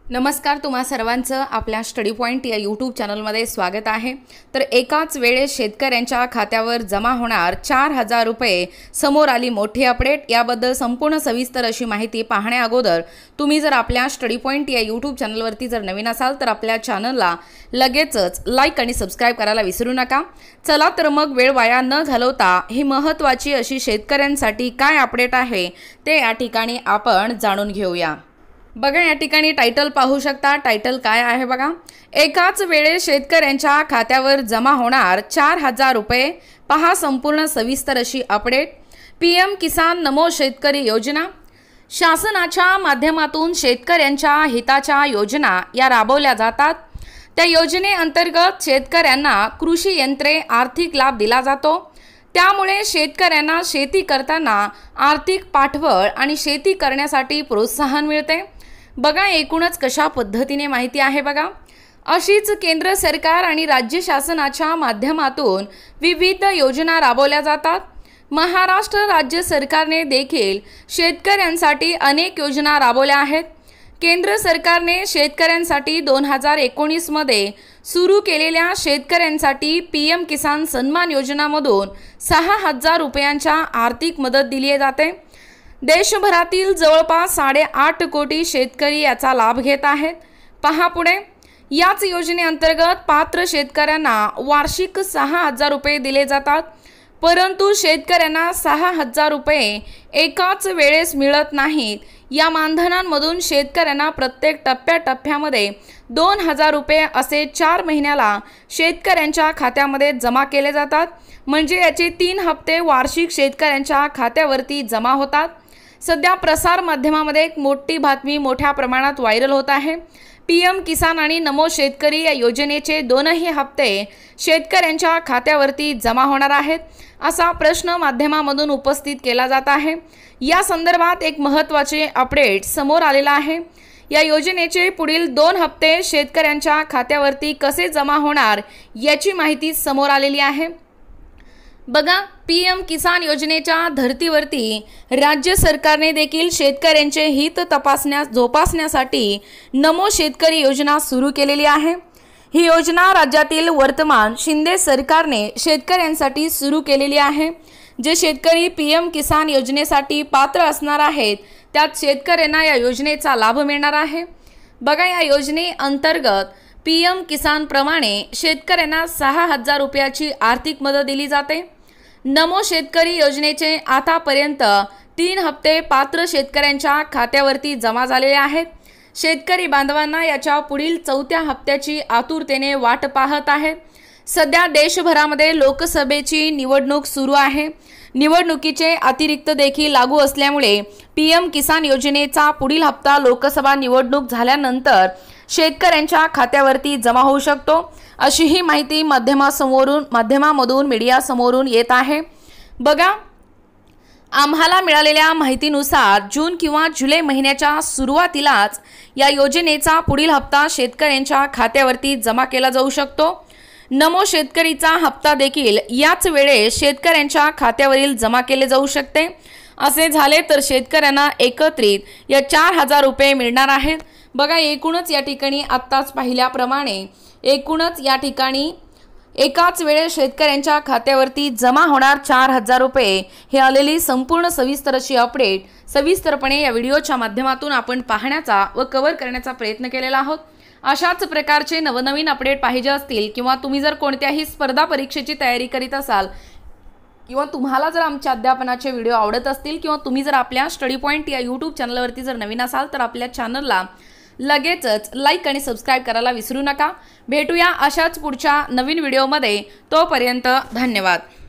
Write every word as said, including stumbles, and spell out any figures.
नमस्कार, तुम्हा सर्वांचं आपल्या स्टडी पॉइंट या यूट्यूब चॅनलमध्ये स्वागत आहे। तर एकाच वेळेस शेतकऱ्यांच्या खात्यावर जमा होणार चार हजार रुपये समोर आली मोठी अपडेट। याबद्दल संपूर्ण सविस्तर अशी माहिती पाहण्या अगोदर तुम्ही जर आपल्या स्टडी पॉइंट या यूट्यूब चॅनलवरती जर नवीन असाल तर आपल्या चॅनलला लगेचच लाईक आणि सबस्क्राइब करायला विसरू नका। चला तर मग वेळ वाया न घालवता ही महत्त्वाची अशी शेतकऱ्यांसाठी काय अपडेट आहे ते या ठिकाणी आपण जाणून घेऊया। बघा, या ठिकाणी टायटल पाहू शकता। टायटल काय आहे बघा, एकाच वेळेस शेतकऱ्यांच्या खात्यावर जमा होणार चार हजार रुपये, पहा संपूर्ण सविस्तर अशी अपडेट। पीएम किसान नमो शेतकरी योजना शासनाच्या माध्यमातून शेतकऱ्यांच्या हिताच्या योजना या राबवल्या जातात। त्या योजनेअंतर्गत शेतकऱ्यांना कृषी यंत्रे आर्थिक लाभ दिला जातो। त्यामुळे शेतकऱ्यांना शेती करताना आर्थिक पाठबळ आणि शेती करण्यासाठी प्रोत्साहन मिळते। बघा, एकूणच कशा पद्धतीने माहिती आहे बघा। अशीच केंद्र सरकार आणि राज्य शासनाच्या माध्यमातून विविध योजना राबवल्या जातात। महाराष्ट्र राज्य सरकारने देखील शेतकऱ्यांसाठी अनेक योजना राबवल्या आहेत। केंद्र सरकारने शेतकऱ्यांसाठी दोन हजार एकोणीस मध्ये सुरू केलेल्या शेतकऱ्यांसाठी पीएम किसान सन्मान योजनामधून सहा हजार रुपयांच्या आर्थिक मदत दिली जाते। देशभरातील जवळपास साडेआठ कोटी शेतकरी याचा लाभ घेत आहेत। पहा पुढे, याच योजनेअंतर्गत पात्र शेतकऱ्यांना वार्षिक सहा हजार रुपये दिले जातात। परंतु शेतकऱ्यांना सहा हजार रुपये एकाच वेळेस मिळत नाहीत। या मानधनांमधून शेतकऱ्यांना प्रत्येक टप्प्याटप्प्यामध्ये दोन हजार रुपये असे चार महिन्याला शेतकऱ्यांच्या खात्यामध्ये जमा केले जातात। म्हणजे याचे तीन हप्ते वार्षिक शेतकऱ्यांच्या खात्यावरती जमा होतात। सध्या प्रसार माध्यमामध्ये एक मोठी बातमी मोठ्या प्रमाणात व्हायरल होत आहे। पीएम किसान आणि नमो शेतकरी या योजनेचे दोनही हप्ते शेतकऱ्यांच्या खात्यावरती जमा होणार आहेत असा प्रश्न माध्यमामधून उपस्थित केला जात आहे। या संदर्भात एक महत्त्वाचे अपडेट समोर आलेला आहे। या योजनेचे पुढील दोन हप्ते शेतकऱ्यांच्या खात्यावरती कसे जमा होणार याची माहिती समोर आलेली आहे। बघा, पीएम किसान योजनेच्या धर्तीवरती राज्य सरकारने देखील शेतकऱ्यांचे हित तपासण्यास जोपासण्यासाठी नमो शेतकरी योजना सुरू केलेली आहे। ही योजना राज्यातील वर्तमान शिंदे सरकारने शेतकऱ्यांसाठी सुरू केलेली आहे। जे शेतकरी पीएम किसान योजनेसाठी पात्र असणार आहेत त्यात शेतकऱ्यांना या योजनेचा लाभ मिळणार आहे। बघा, या योजनेअंतर्गत पीएम किसान प्रमाणे शेतकऱ्यांना सहा हजार रुपयाची आर्थिक मदत दिली जाते। नमो शेतकरी योजनेचे आतापर्यंत तीन हप्ते पात्र शेतकऱ्यांच्या खात्यावरती जमा झालेले आहेत। शेतकरी बांधवांना याच्या पुढील चौथ्या हप्त्याची आतुरतेने वाट पाहत आहेत। सध्या देशभरामध्ये लोकसभेची निवडणूक सुरू आहे। निवडणुकीचे अतिरिक्त देखील लागू असल्यामुळे पीएम किसान योजनेचा पुढील हप्ता लोकसभा निवडणूक झाल्यानंतर शेतकऱ्यांच्या खात्यावरती जमा होऊ शकतो अशी ही माहिती माध्यमासमोरून माध्यमामधून मीडियासमोरून येत आहे। बघा, आम्हाला मिळालेल्या माहितीनुसार जून किंवा जुलै महिन्याच्या सुरुवातीलाच या योजनेचा पुढील हप्ता शेतकऱ्यांच्या खात्यावरती जमा केला जाऊ शकतो। नमो शेतकरीचा हप्ता देखील याच वेळेस शेतकऱ्यांच्या खात्यावरील जमा केले जाऊ शकते। असे झाले तर शेतकऱ्यांना एकत्रित या चार हजार रुपये मिळणार आहेत। बघा, एकूणच या ठिकाणी आत्ताच पाहिल्याप्रमाणे एकूणच या ठिकाणी एकाच वेळेस शेतकऱ्यांच्या खात्यावरती जमा होणार चार हजार रुपये हे आलेली संपूर्ण सविस्तर अशी अपडेट सविस्तरपणे या व्हिडिओच्या माध्यमातून आपण पाहण्याचा व कव्हर करण्याचा प्रयत्न केलेला आहोत। अशाच प्रकारचे नवनवीन अपडेट पाहिजे असतील किंवा तुम्ही जर कोणत्याही स्पर्धा परीक्षेची तयारी करीत असाल किंवा तुम्हाला जर आमच्या अध्यापनाचे व्हिडिओ आवडत असतील किंवा तुम्ही जर आपल्या स्टडी पॉइंट या यूट्यूब चॅनलवरती जर नवीन असाल तर आपल्या चॅनलला लगेचच लाईक आणि सबस्क्राइब करायला विसरू नका। भेटूया अशाच पुढच्या नवीन व्हिडिओमध्ये। तोपर्यंत धन्यवाद।